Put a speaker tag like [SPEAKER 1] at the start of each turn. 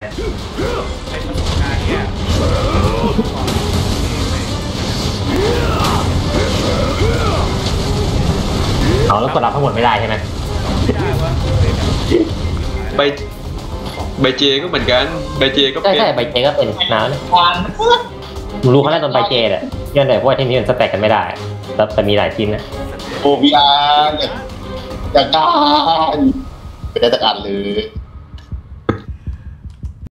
[SPEAKER 1] เป็นประสบการณ์เนี่ย
[SPEAKER 2] เอาแล้วกดรับทั้งหมดไม่ได้ใช่ไหม
[SPEAKER 1] ไม่ได้วะ
[SPEAKER 3] ใบใบเจก็เหมือนกันใบเจก็เป็น
[SPEAKER 2] ใช่ใบเจก็เป็นน้ำเลยรู้เขาแรกตอนใบเจเนี่ยเงื่อนแต่เพราะว่าที่นี้มันสแต็กกันไม่ได้แต่มีหลายชิ้นนะ
[SPEAKER 4] โอพีอาร์อย่างการเป็นจัดการเลย